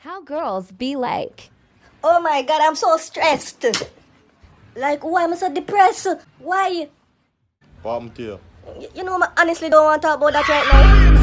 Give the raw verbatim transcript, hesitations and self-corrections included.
How girls be like. Oh my god, I'm so stressed. Like, why am I so depressed? Why? What happened to you? Y- You know, I honestly don't want to talk about that right now.